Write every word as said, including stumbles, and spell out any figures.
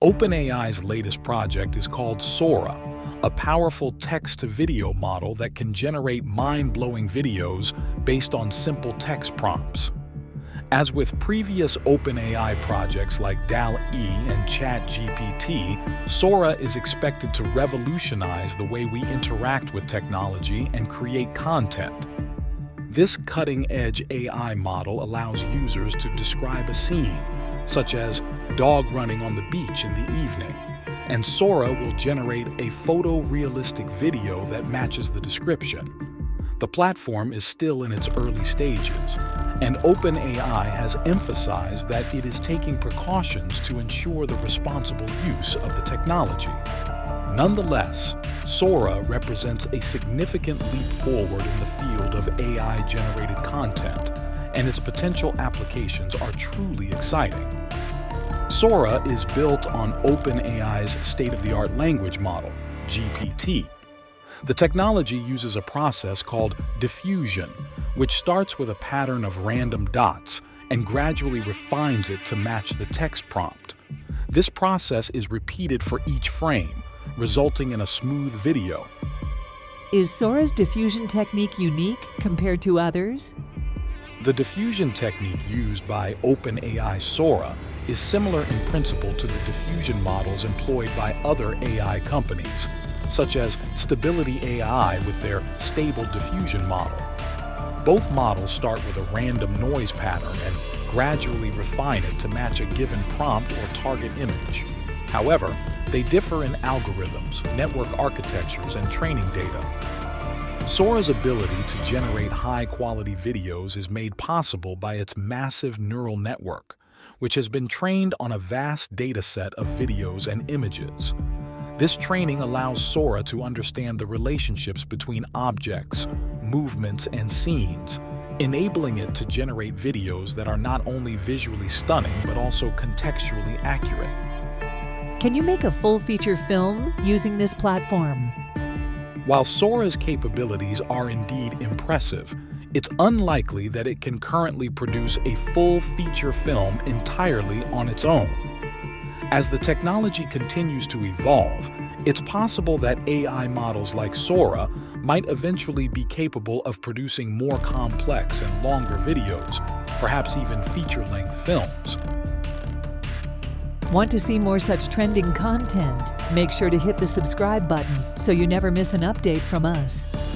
OpenAI's latest project is called Sora, a powerful text-to-video model that can generate mind-blowing videos based on simple text prompts. As with previous OpenAI projects like DALL-E and ChatGPT, Sora is expected to revolutionize the way we interact with technology and create content. This cutting-edge A I model allows users to describe a scene, such as dog running on the beach in the evening, and Sora will generate a photorealistic video that matches the description. The platform is still in its early stages, and OpenAI has emphasized that it is taking precautions to ensure the responsible use of the technology. Nonetheless, Sora represents a significant leap forward in the field of A I-generated content, and its potential applications are truly exciting. Sora is built on OpenAI's state-of-the-art language model, G P T. The technology uses a process called diffusion, which starts with a pattern of random dots and gradually refines it to match the text prompt. This process is repeated for each frame, resulting in a smooth video. Is Sora's diffusion technique unique compared to others? The diffusion technique used by OpenAI Sora is similar in principle to the diffusion models employed by other A I companies, such as Stability A I with their Stable Diffusion model. Both models start with a random noise pattern and gradually refine it to match a given prompt or target image. However, they differ in algorithms, network architectures, and training data. Sora's ability to generate high-quality videos is made possible by its massive neural network, which has been trained on a vast data set of videos and images. This training allows Sora to understand the relationships between objects, movements, and scenes, enabling it to generate videos that are not only visually stunning but also contextually accurate. Can you make a full-feature film using this platform? While Sora's capabilities are indeed impressive, it's unlikely that it can currently produce a full feature film entirely on its own. As the technology continues to evolve, it's possible that A I models like Sora might eventually be capable of producing more complex and longer videos, perhaps even feature-length films. Want to see more such trending content? Make sure to hit the subscribe button so you never miss an update from us.